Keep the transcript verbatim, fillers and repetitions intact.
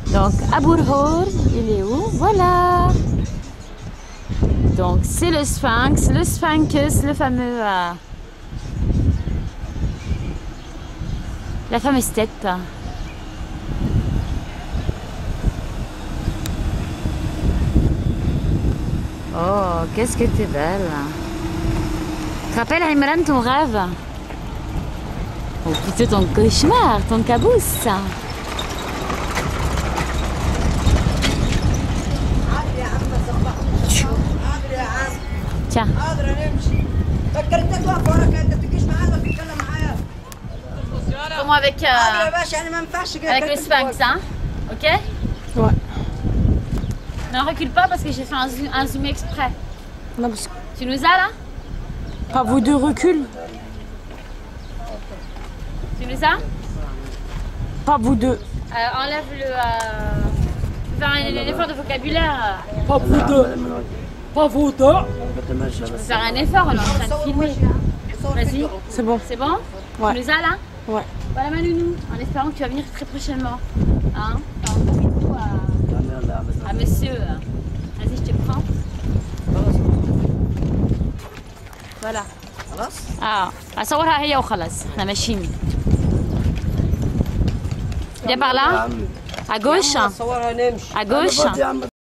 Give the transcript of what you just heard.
Donc, Abu Rhour, il est où? Voilà. Donc, c'est le sphinx, le sphinx, le fameux... Euh, la fameuse tête. Oh, qu'est-ce que t'es belle. Tu te rappelles, Imran, ton rêve? Ou plutôt ton cauchemar, ton cabousse. Tiens. Comment avec, euh, avec le sphinx, hein? Ok? Ouais. Non, recule pas parce que j'ai fait un zoom, un zoom exprès. Non, parce que... Tu nous as là? Pas vous deux recul. Tu nous as? Pas vous deux. Euh, enlève le... Euh... Faire un, un effort de vocabulaire. Pas vous deux. Pas vous deux. Je peux faire un effort, on est en train de filmer. Vas-y. C'est bon. C'est bon? Ouais. Tu nous as là? Ouais. Voilà ma nounou, en espérant que tu vas venir très prochainement. Hein? T'as un gros bisou à... à monsieur. Vas-y, je te prends. Voilà. اه اصورها هي وخلاص احنا ماشيين. Viens par là. À gauche. À gauche.